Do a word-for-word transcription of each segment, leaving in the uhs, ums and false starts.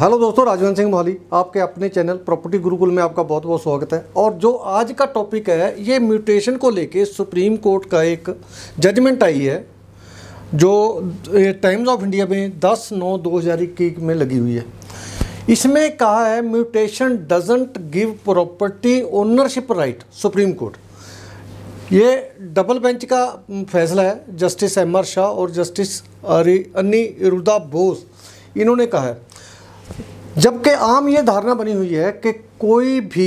Hello दोस्तों, राजवंत सिंह मोहाली आपके अपने चैनल प्रॉपर्टी गुरुकुल में आपका बहुत बहुत स्वागत है। और जो आज का टॉपिक है ये म्यूटेशन को लेके सुप्रीम कोर्ट का एक जजमेंट आई है जो टाइम्स ऑफ इंडिया में दस नौ दो हज़ार इक्कीस में लगी हुई है। इसमें कहा है mutation doesn't give property ownership right. Supreme court ये डबल बेंच का फैसला है, जस्टिस एम आर शाह और जस्टिस अनिरुद्धा बोस इन्होंने कहा है। जबकि आम ये धारणा बनी हुई है कि कोई भी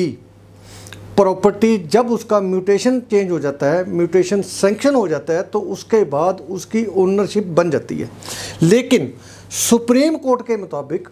प्रॉपर्टी जब उसका म्यूटेशन चेंज हो जाता है, म्यूटेशन सैंक्शन हो जाता है, तो उसके बाद उसकी ओनरशिप बन जाती है। लेकिन सुप्रीम कोर्ट के मुताबिक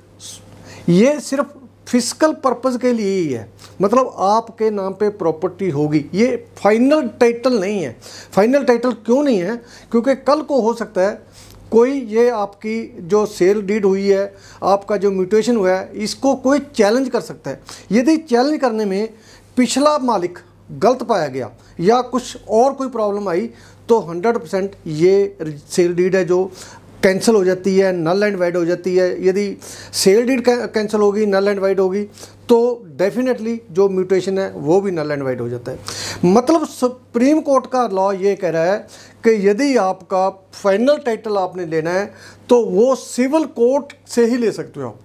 ये सिर्फ फिजिकल पर्पस के लिए ही है, मतलब आपके नाम पे प्रॉपर्टी होगी, ये फाइनल टाइटल नहीं है। फाइनल टाइटल क्यों नहीं है? क्योंकि कल को हो सकता है कोई ये आपकी जो सेल डीड हुई है, आपका जो म्यूटेशन हुआ है, इसको कोई चैलेंज कर सकता है। यदि चैलेंज करने में पिछला मालिक गलत पाया गया या कुछ और कोई प्रॉब्लम आई तो हंड्रेड परसेंट ये सेल डीड है जो कैंसिल हो जाती है, नल एंड वाइड हो जाती है। यदि सेल डीड कैंसिल होगी, नल एंड वाइड होगी, तो डेफिनेटली जो म्यूटेशन है वो भी नल एंड वाइड हो जाता है। मतलब सुप्रीम कोर्ट का लॉ ये कह रहा है कि यदि आपका फाइनल टाइटल आपने लेना है तो वो सिविल कोर्ट से ही ले सकते हो।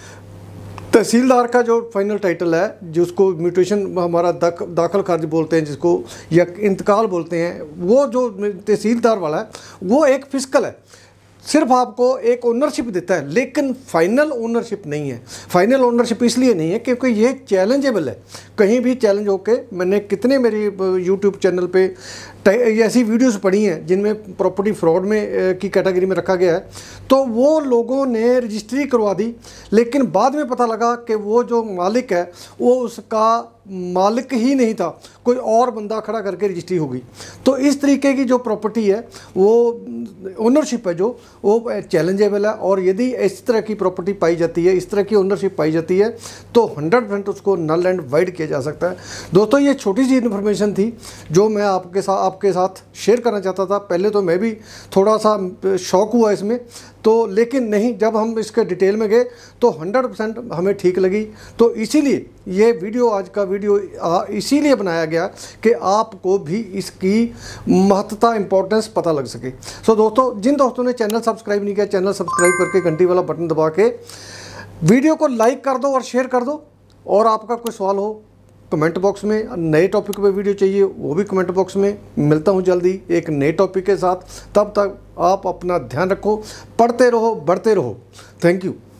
तहसीलदार का जो फाइनल टाइटल है, जिसको म्यूटेशन हमारा दाख, दाखिल खारिज बोलते हैं, जिसको या इंतकाल बोलते हैं, वो जो तहसीलदार वाला है वो एक फिजिकल है, सिर्फ आपको एक ओनरशिप देता है, लेकिन फाइनल ओनरशिप नहीं है। फाइनल ओनरशिप इसलिए नहीं है क्योंकि ये चैलेंजेबल है, कहीं भी चैलेंज होके। मैंने कितने मेरी यूट्यूब चैनल पे ऐसी वीडियोस पढ़ी हैं जिनमें प्रॉपर्टी फ्रॉड में की कैटेगरी में रखा गया है, तो वो लोगों ने रजिस्ट्री करवा दी, लेकिन बाद में पता लगा कि वो जो मालिक है वो उसका मालिक ही नहीं था, कोई और बंदा खड़ा करके रजिस्ट्री होगी। तो इस तरीके की जो प्रॉपर्टी है वो ओनरशिप है जो वो चैलेंजेबल है। और यदि इस तरह की प्रॉपर्टी पाई जाती है, इस तरह की ओनरशिप पाई जाती है, तो हंड्रेड परसेंट उसको नल एंड वाइड किया जा सकता है। दोस्तों, ये छोटी सी इन्फॉर्मेशन थी जो मैं आपके साथ आपके साथ शेयर करना चाहता था। पहले तो मैं भी थोड़ा सा शौक हुआ इसमें, तो लेकिन नहीं, जब हम इसके डिटेल में गए तो हंड्रेड परसेंट हमें ठीक लगी। तो इसीलिए ये वीडियो, आज का वीडियो इसीलिए बनाया गया कि आपको भी इसकी महत्वता, इंपॉर्टेंस पता लग सके। सो दोस्तों, जिन दोस्तों ने चैनल सब्सक्राइब नहीं किया, चैनल सब्सक्राइब करके घंटी वाला बटन दबा के वीडियो को लाइक कर दो और शेयर कर दो। और आपका कोई सवाल हो कमेंट बॉक्स में, नए टॉपिक पे वीडियो चाहिए वो भी कमेंट बॉक्स में। मिलता हूँ जल्दी एक नए टॉपिक के साथ। तब तक आप अपना ध्यान रखो, पढ़ते रहो, बढ़ते रहो। Thank you.